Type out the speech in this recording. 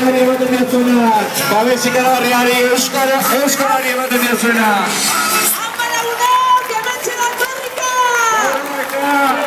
Euskal ematen diazuena. Babesikara horriari Euskal ematen diazuena. Ama lagunak, hemen txela korrika!